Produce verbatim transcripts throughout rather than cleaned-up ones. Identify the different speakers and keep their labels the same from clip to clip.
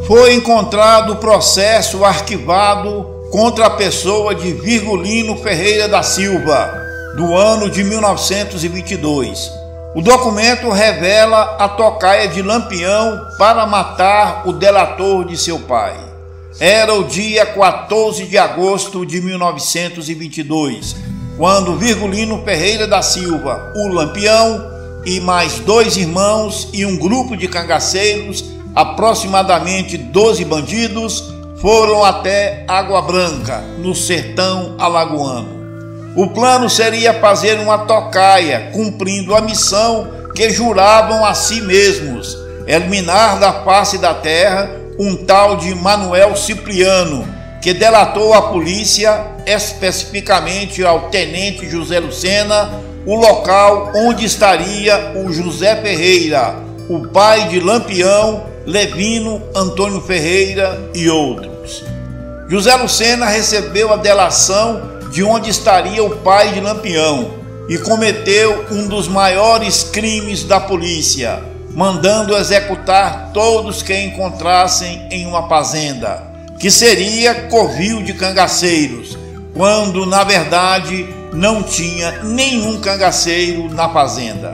Speaker 1: foi encontrado o processo arquivado contra a pessoa de Virgulino Ferreira da Silva, do ano de mil novecentos e vinte e dois. O documento revela a tocaia de Lampião para matar o delator de seu pai. Era o dia quatorze de agosto de mil novecentos e vinte e dois, quando Virgulino Ferreira da Silva, o Lampião, e mais dois irmãos e um grupo de cangaceiros, aproximadamente doze bandidos, foram até Água Branca, no sertão alagoano. O plano seria fazer uma tocaia, cumprindo a missão que juravam a si mesmos: eliminar da face da terra um tal de Manuel Cipriano, que delatou à polícia, especificamente ao tenente José Lucena, o local onde estaria o José Ferreira, o pai de Lampião, Levino Antônio Ferreira e outros. José Lucena recebeu a delação de onde estaria o pai de Lampião e cometeu um dos maiores crimes da polícia, mandando executar todos que encontrassem em uma fazenda, que seria covil de cangaceiros, quando na verdade não tinha nenhum cangaceiro na fazenda.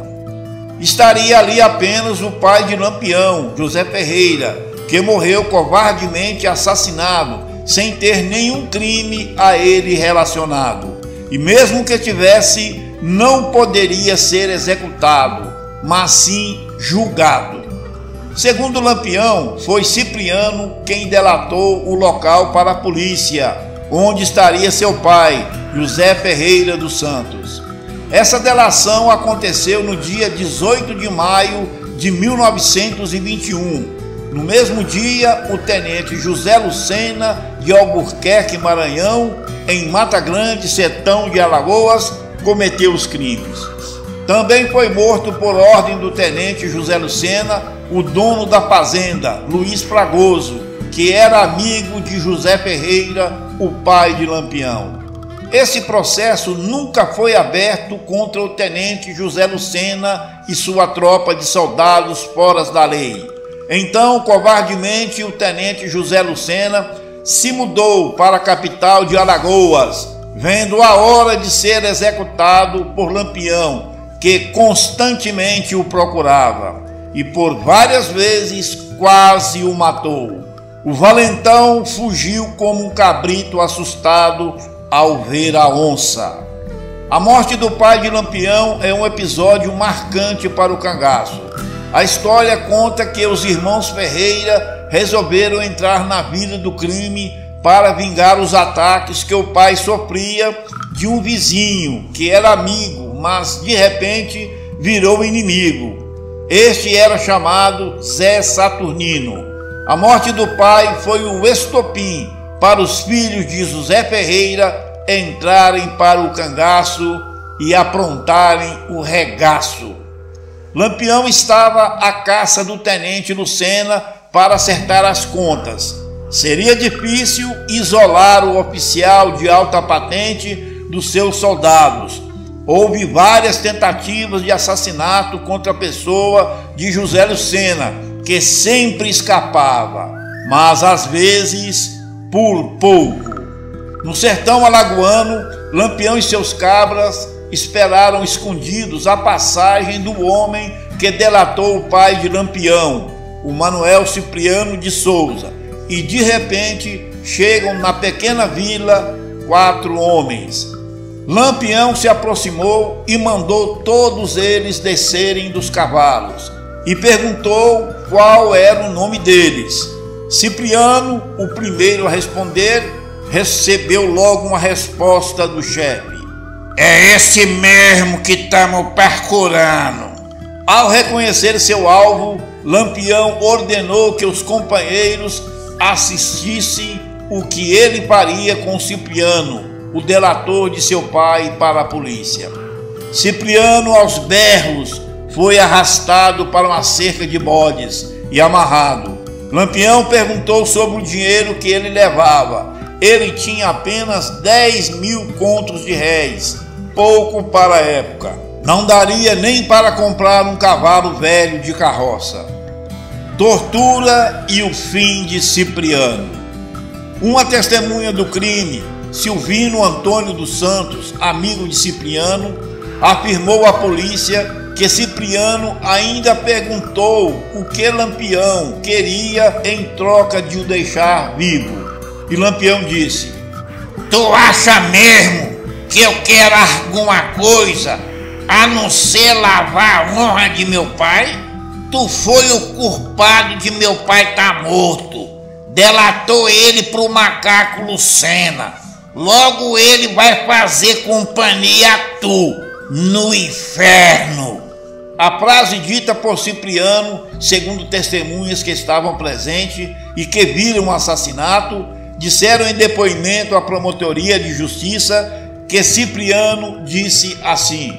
Speaker 1: Estaria ali apenas o pai de Lampião, José Ferreira, que morreu covardemente assassinado, sem ter nenhum crime a ele relacionado. E mesmo que tivesse, não poderia ser executado, mas sim julgado. Segundo Lampião, foi Cipriano quem delatou o local para a polícia, onde estaria seu pai, José Ferreira dos Santos. Essa delação aconteceu no dia dezoito de maio de mil novecentos e vinte e um. No mesmo dia, o tenente José Lucena de Albuquerque, Maranhão, em Mata Grande, sertão de Alagoas, cometeu os crimes. Também foi morto por ordem do tenente José Lucena o dono da fazenda, Luiz Fragoso, que era amigo de José Ferreira, o pai de Lampião. Esse processo nunca foi aberto contra o tenente José Lucena e sua tropa de soldados fora da lei. Então, covardemente, o tenente José Lucena se mudou para a capital de Alagoas, vendo a hora de ser executado por Lampião, que constantemente o procurava, e por várias vezes quase o matou. O valentão fugiu como um cabrito assustado ao ver a onça. A morte do pai de Lampião é um episódio marcante para o cangaço. A história conta que os irmãos Ferreira resolveram entrar na vida do crime para vingar os ataques que o pai sofria de um vizinho que era amigo, mas de repente virou inimigo. Este era chamado Zé Saturnino. A morte do pai foi o estopim para os filhos de José Ferreira entrarem para o cangaço e aprontarem o regaço. Lampião estava à caça do tenente Lucena para acertar as contas. Seria difícil isolar o oficial de alta patente dos seus soldados. Houve várias tentativas de assassinato contra a pessoa de José Lucena, que sempre escapava, mas às vezes por pouco. No sertão alagoano, Lampião e seus cabras esperaram escondidos a passagem do homem que delatou o pai de Lampião, o Manuel Cipriano de Souza, e de repente chegam na pequena vila quatro homens. Lampião se aproximou e mandou todos eles descerem dos cavalos e perguntou qual era o nome deles. Cipriano, o primeiro a responder, recebeu logo uma resposta do chefe: "É esse mesmo que estamos procurando." Ao reconhecer seu alvo, Lampião ordenou que os companheiros assistissem o que ele faria com Cipriano, o delator de seu pai, para a polícia. Cipriano, aos berros, foi arrastado para uma cerca de bodes e amarrado. Lampião perguntou sobre o dinheiro que ele levava. Ele tinha apenas dez mil contos de réis, pouco para a época. Não daria nem para comprar um cavalo velho de carroça. Tortura e o fim de Cipriano. Uma testemunha do crime, Silvino Antônio dos Santos, amigo de Cipriano, afirmou à polícia que Cipriano ainda perguntou o que Lampião queria em troca de o deixar vivo. E Lampião disse: "Tu acha mesmo que eu quero alguma coisa a não ser lavar a honra de meu pai? Tu foi o culpado de meu pai estar morto. Delatou ele pro macaco Lucena. Logo ele vai fazer companhia a tu no inferno." A frase dita por Cipriano, segundo testemunhas que estavam presentes e que viram o assassinato, disseram em depoimento à Promotoria de Justiça que Cipriano disse assim: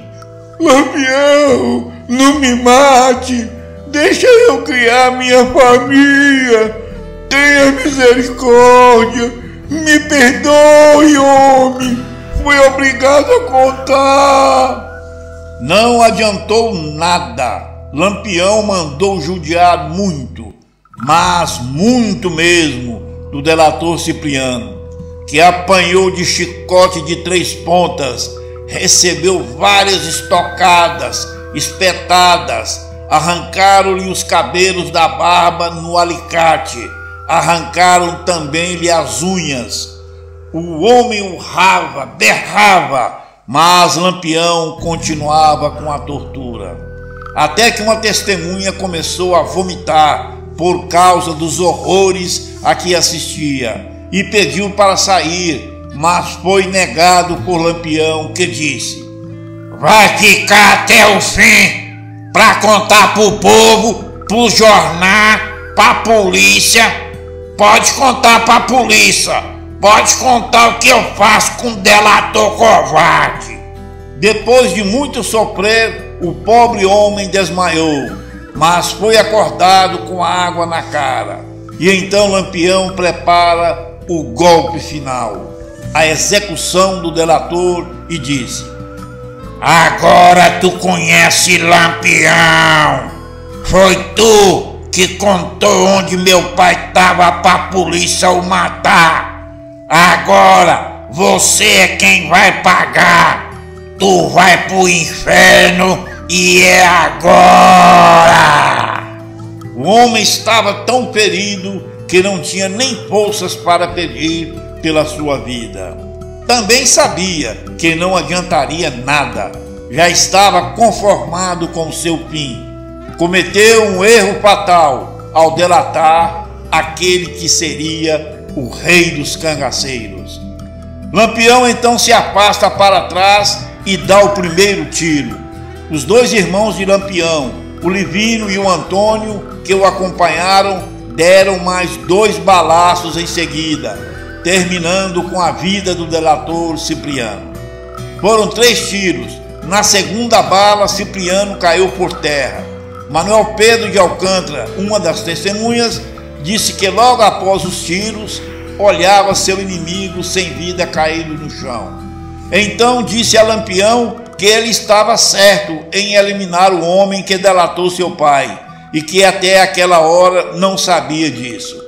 Speaker 1: "Lampião, não me mate, deixa eu criar minha família, tenha misericórdia, me perdoe, homem, fui obrigado a contar." Não adiantou nada. Lampião mandou judiar muito, mas muito mesmo, do delator Cipriano, que apanhou de chicote de três pontas, recebeu várias estocadas, espetadas, arrancaram-lhe os cabelos da barba no alicate, arrancaram também-lhe as unhas. O homem urrava, berrava, mas Lampião continuava com a tortura. Até que uma testemunha começou a vomitar por causa dos horrores a que assistia e pediu para sair, mas foi negado por Lampião, que disse: "Vai ficar até o fim para contar para o povo, para o jornal, para a polícia. Pode contar para a polícia. Pode contar o que eu faço com o delator covarde." Depois de muito sofrer, o pobre homem desmaiou, mas foi acordado com água na cara. E então Lampião prepara o golpe final, a execução do delator, e disse: "Agora tu conhece Lampião. Foi tu que contou onde meu pai estava para a polícia o matar. Agora você é quem vai pagar. Tu vai pro inferno e é agora." O homem estava tão ferido que não tinha nem forças para pedir pela sua vida. Também sabia que não adiantaria nada. Já estava conformado com seu fim. Cometeu um erro fatal ao delatar aquele que seria o rei dos cangaceiros. Lampião então se afasta para trás e dá o primeiro tiro. Os dois irmãos de Lampião, o Livino e o Antônio, que o acompanharam, deram mais dois balaços em seguida, terminando com a vida do delator Cipriano. Foram três tiros. Na segunda bala, Cipriano caiu por terra. Manuel Pedro de Alcântara, uma das testemunhas, disse que logo após os tiros, olhava seu inimigo sem vida caído no chão. Então disse a Lampião que ele estava certo em eliminar o homem que delatou seu pai e que até aquela hora não sabia disso.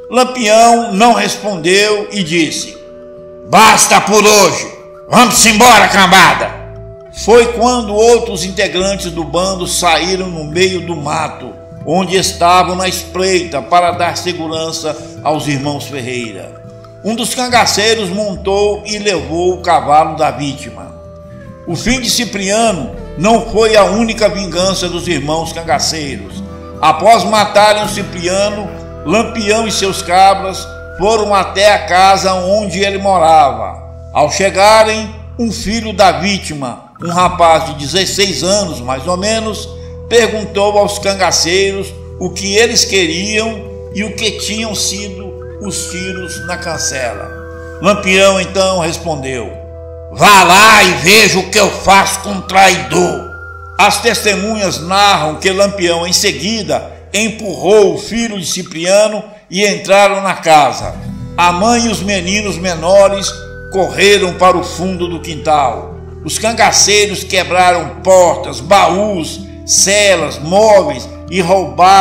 Speaker 1: Lampião não respondeu e disse: "Basta por hoje, vamos embora, cambada." Foi quando outros integrantes do bando saíram no meio do mato, onde estavam na espreita para dar segurança aos irmãos Ferreira. Um dos cangaceiros montou e levou o cavalo da vítima. O fim de Cipriano não foi a única vingança dos irmãos cangaceiros. Após matarem o Cipriano, Lampião e seus cabras foram até a casa onde ele morava. Ao chegarem, um filho da vítima, um rapaz de dezesseis anos mais ou menos, perguntou aos cangaceiros o que eles queriam e o que tinham sido os tiros na cancela. Lampião então respondeu: "Vá lá e veja o que eu faço com o traidor." As testemunhas narram que Lampião em seguida empurrou o filho de Cipriano e entraram na casa. A mãe e os meninos menores correram para o fundo do quintal. Os cangaceiros quebraram portas, baús, celas, móveis e roubaram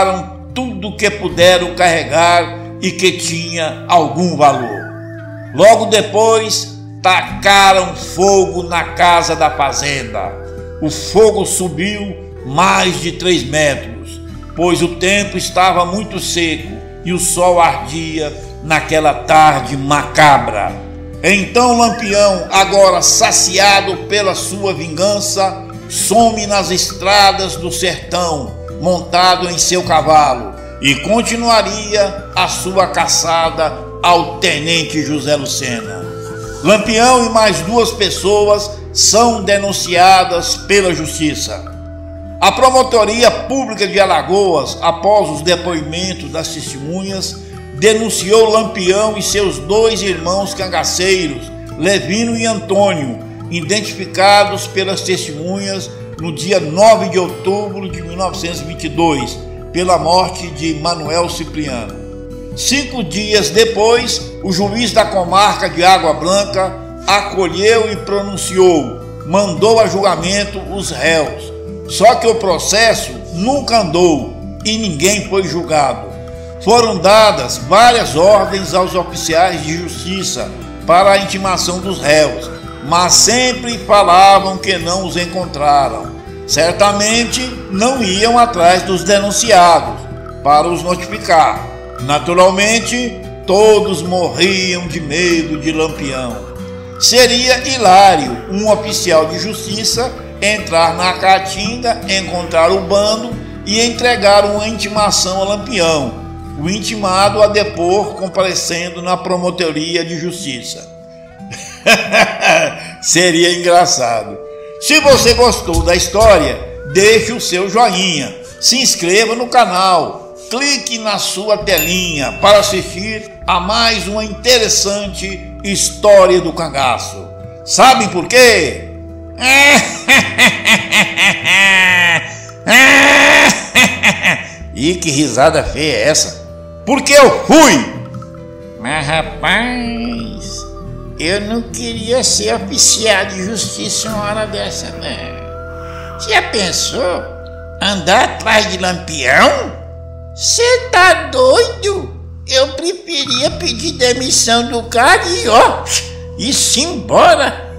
Speaker 1: tudo que puderam carregar e que tinha algum valor. Logo depois, tacaram fogo na casa da fazenda. O fogo subiu mais de três metros, pois o tempo estava muito seco e o sol ardia naquela tarde macabra. Então Lampião, agora saciado pela sua vingança, some nas estradas do sertão, montado em seu cavalo, e continuaria a sua caçada ao tenente José Lucena. Lampião e mais duas pessoas são denunciadas pela justiça. A Promotoria Pública de Alagoas, após os depoimentos das testemunhas, denunciou Lampião e seus dois irmãos cangaceiros, Levino e Antônio, identificados pelas testemunhas no dia nove de outubro de mil novecentos e vinte e dois, pela morte de Manuel Cipriano. Cinco dias depois, o juiz da comarca de Água Branca acolheu e pronunciou, mandou a julgamento os réus. Só que o processo nunca andou e ninguém foi julgado. Foram dadas várias ordens aos oficiais de justiça para a intimação dos réus, mas sempre falavam que não os encontraram. Certamente não iam atrás dos denunciados para os notificar. Naturalmente, todos morriam de medo de Lampião. Seria hilário um oficial de justiça entrar na caatinga, encontrar o bando e entregar uma intimação a Lampião, o intimado a depor comparecendo na Promotoria de Justiça. Seria engraçado. Se você gostou da história, deixe o seu joinha, se inscreva no canal, clique na sua telinha para assistir a mais uma interessante história do cangaço. Sabem por quê? Ih, que risada feia é essa? Porque eu fui! Mas rapaz, eu não queria ser oficial de justiça uma hora dessa, não. Você já pensou? Andar atrás de Lampião? Você tá doido? Eu preferia pedir demissão do cara e ó, ir-se embora.